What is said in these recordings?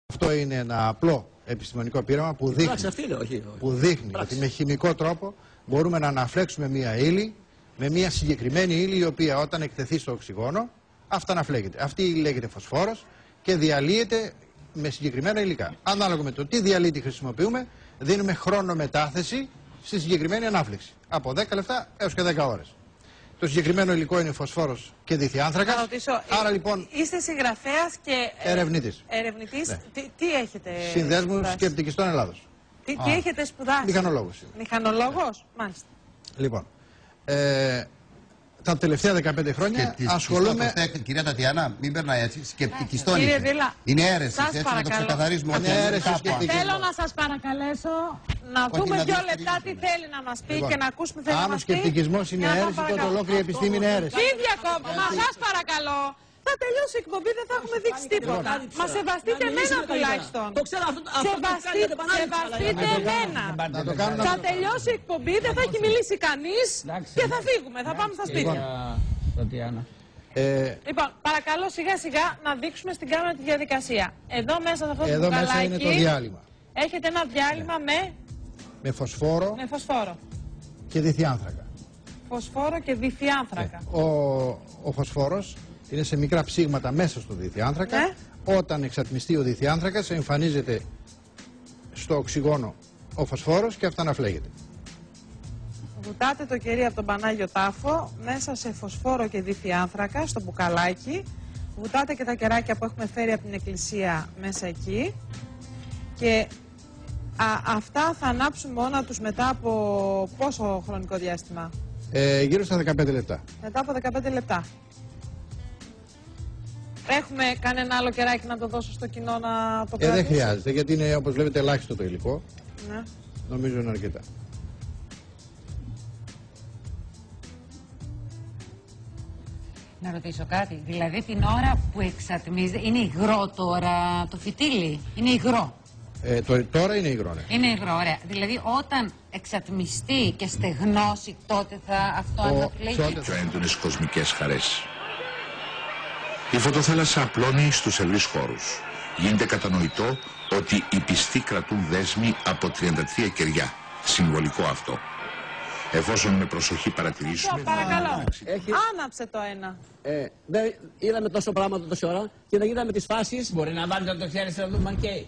Αυτό είναι ένα απλό επιστημονικό πείραμα που δείχνει ότι με χημικό τρόπο μπορούμε να αναφλέξουμε μία ύλη με μία συγκεκριμένη ύλη, η οποία όταν εκτεθεί στο οξυγόνο αυταναφλέγεται. Αυτή η ύλη λέγεται φωσφόρος και διαλύεται με συγκεκριμένα υλικά. Ανάλογα με το τι διαλύτη χρησιμοποιούμε, δίνουμε χρόνο μετάθεση στη συγκεκριμένη ανάφλεξη. Από 10 λεπτά έως και 10 ώρες. Το συγκεκριμένο υλικό είναι φωσφόρος και διθιάνθρακας. Να ρωτήσω, άρα λοιπόν. Είστε συγγραφέας και ερευνητής. Ναι. Τι έχετε Συνδέσμου Σκεπτικιστών Ελλάδος. Τι έχετε σπουδάσει? Μηχανολόγος. Μηχανολόγος, μάλιστα. Λοιπόν, τα τελευταία 15 χρόνια ασχολούμαι. Κυρία Τατιάνα, μην περνάει έτσι. Σκεπτικιστών. Είναι αίρεση. Έτσι να το ξεκαθαρίσουμε. Θέλω να σας παρακαλέσω να δούμε 2 λεπτά τι θέλει να μας πει και να ακούσουμε θέλει να μας πει. Αν ο σκεπτικισμός είναι αίρεση, τότε ολόκληρη επιστήμη είναι αίρεση. Τι διακόπτω, μα σας παρακαλώ. Θα τελειώσει η εκπομπή, δεν θα έχουμε δείξει τίποτα. Μα σεβαστείτε εμένα τουλάχιστον. Σεβαστείτε εμένα. Θα τελειώσει η εκπομπή, δεν θα έχει μιλήσει κανείς και θα φύγουμε, θα πάμε στα σπίτια. Λοιπόν, παρακαλώ σιγά σιγά να δείξουμε στην κάμερα τη διαδικασία. Εδώ μέσα σε αυτό το μπουκαλάκι. Εδώ μέσα είναι το διάλειμμα. Έχετε ένα διάλειμμα με φωσφόρο και διθιάνθρακα. Φωσφόρο και διθιάνθρακα. Ο φωσφόρος είναι σε μικρά ψήγματα μέσα στο διθιάνθρακα. Ναι. Όταν εξατμιστεί ο διθιάνθρακας, εμφανίζεται στο οξυγόνο ο φωσφόρος και αυταναφλέγεται. Βουτάτε το κερί από τον Πανάγιο Τάφο μέσα σε φωσφόρο και διθιάνθρακα στο μπουκαλάκι. Βουτάτε και τα κεράκια που έχουμε φέρει από την εκκλησία μέσα εκεί. Και αυτά θα ανάψουν μόνα τους μετά από πόσο χρονικό διάστημα? Γύρω στα 15 λεπτά. Μετά από 15 λεπτά. Έχουμε κανένα άλλο κεράκι να το δώσω στο κοινό να το κρατήσει? Δεν χρειάζεται, γιατί είναι, όπως βλέπετε, ελάχιστο το υλικό. Ναι. Νομίζω είναι αρκετά. Να ρωτήσω κάτι. Δηλαδή την ώρα που εξατμίζεται, είναι υγρό τώρα το φυτίλι? Είναι υγρό? Τώρα είναι υγρό, ναι. Είναι υγρό, ωραία. Δηλαδή όταν εξατμιστεί και στεγνώσει, τότε θα αυτό αναφλέγει? Πιο έντονες κοσμικές χαρές. Η φωτοθάλασσα απλώνει στους ευρύς χώρους. Γίνεται κατανοητό ότι οι πιστοί κρατούν δέσμοι από 33 κεριά. Συμβολικό αυτό. Εφόσον με προσοχή παρατηρήσουμε... Παρακαλώ, άναψε το ένα. Δεν είδαμε τόσο πράγματα τόση ώρα και να γίναμε τις φάσεις. Μπορεί να βάλετε το χέρι σε δούμε αν καίει.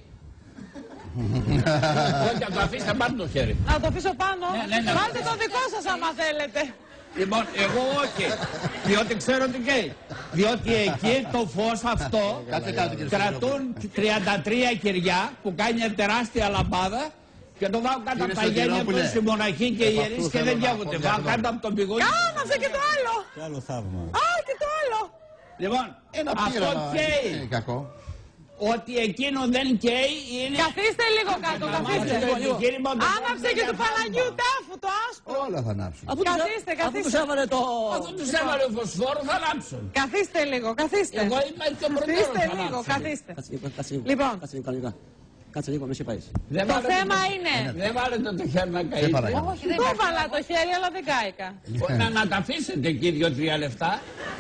Όχι, να το αφήσετε πάνω το χέρι. Να το αφήσω πάνω? Βάλτε το δικό σας άμα θέλετε. Λοιπόν, εγώ όχι. Διότι ξέρω τι καίει. Διότι εκεί το φως αυτό κρατούν 33 κεριά που κάνει μια τεράστια λαμπάδα και το βάω κάτω από τα γένια του οι μοναχοί και οι ιερείς και δεν καίγονται. Βάω κάτω από τον πηγόνι. Άναψε και το άλλο. Και άλλο θαύμα. Και το άλλο. Λοιπόν, αυτό καίει. Ότι εκείνο δεν καίει είναι... Καθίστε λίγο κάτω, καθίστε. Άναψε και του Παναγίου Τάφου το άσπρο. Όλα θα ανάψουν. Καθίστε, καθίστε. Αφού τους έβαλε ο φωσφόρο θα ανάψουν. Καθίστε λίγο, καθίστε. Εγώ είμαι και ο Καθίστε λίγο, καθίστε. Λοιπόν. Κάτσε λίγο, με σε πάει. Το θέμα είναι... Δεν βάλετε το χέρι να καείτε. Το έβαλα το χέρι, αλλά δεν κάηκα. Να τα αφήσετε εκεί 2-3 λεπτά.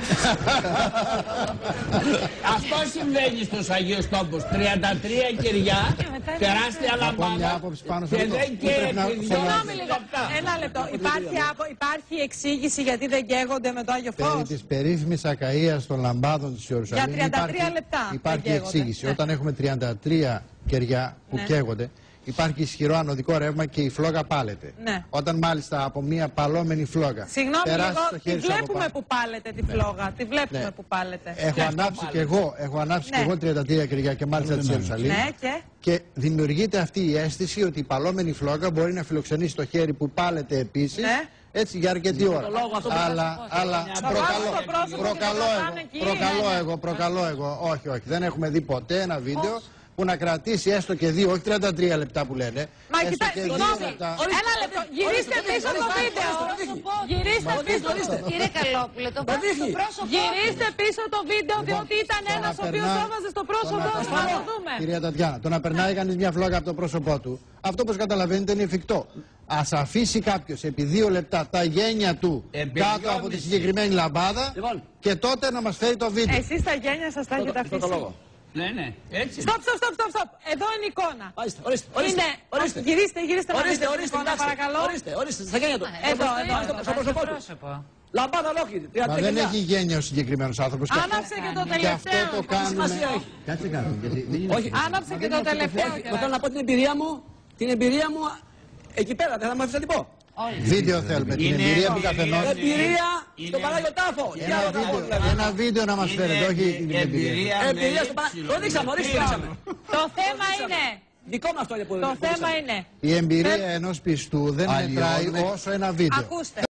Αυτό συμβαίνει στους Αγίους Τόπους. 33 κεριά, τεράστια λαμπάδα και δεν καίει 2 λεπτά. Ένα λεπτό. Υπάρχει εξήγηση γιατί δεν καίγονται με το Άγιο Φως? Περί της περίφημης ακαΐας των λαμπάδων της Ιερουσαλήμ για 33 λεπτά υπάρχει εξήγηση. Όταν έχουμε 33 κεριά που καίγονται, υπάρχει ισχυρό ανωδικό ρεύμα και η φλόγα πάλεται. Ναι. Όταν μάλιστα από μια παλόμενη φλόγα. Συγγνώμη, τη βλέπουμε που πάλετε τη φλόγα. Τη βλέπουμε που πάλετε. Έχω ανάψει και εγώ 33 κεριά και μάλιστα της Ιερουσαλήμ. Και δημιουργείται αυτή η αίσθηση ότι η παλόμενη φλόγα μπορεί να φιλοξενήσει το χέρι που πάλεται επίσης. Έτσι για αρκετή ώρα. Αλλά προκαλώ εγώ. Όχι, δεν έχουμε δει ποτέ ένα βίντεο που να κρατήσει έστω και 2, όχι 33 λεπτά που λένε. Μα κοιτάξτε, ένα λεπτό. Γυρίστε πίσω το βίντεο. Γυρίστε πίσω. Κύριε Καλόπουλε, το πρόσωπο. Γυρίστε πίσω το βίντεο, διότι ήταν ένας ο οποίος έβαζε στο πρόσωπο. Να το δούμε. Κυρία Τατιάνα, το να περνάει κανείς μια φλόγα από το πρόσωπό του, αυτό όπως καταλαβαίνετε είναι εφικτό. Ας αφήσει κάποιος επί 2 λεπτά τα γένια του κάτω από τη συγκεκριμένη λαμπάδα και τότε να μας φέρει το βίντεο. Εσείς τα γένια σας τα έχετε αφήσει? Ναι, ναι, έτσι. Στοπ. Εδώ είναι η εικόνα. Ορίστε. Γυρίστε να δείτε την Ορίστε, εικόνα, παρακαλώ. Ορίστε, στα χέρια του. Εδώ. Στο πρόσωπο. Λαμπάδα ολόκληρη. Μα δεν έχει γένεια ο συγκεκριμένος άνθρωπος. Άναψε και το Και αυτό τελευταίο. το κάνουμε. Κάτσε κάτω. Όχι. Άναψε και το τελευταίο. Θέλω να πω την εμπειρία μου εκεί πέρα. Δεν θα μου αφήσει να την πω. Βίντεο θέλουμε, την εμπειρία του καθενός. Εμπειρία στον Πανάγιο Τάφο. Ένα βίντεο να μας φέρετε, όχι την εμπειρία. Εμπειρία στον Πανάγιο. Το δείξαμε. Το θέμα είναι. Δικό μας το είναι που Το θέμα είναι. Η εμπειρία ενός πιστού δεν μετράει όσο ένα βίντεο. Ακούστε.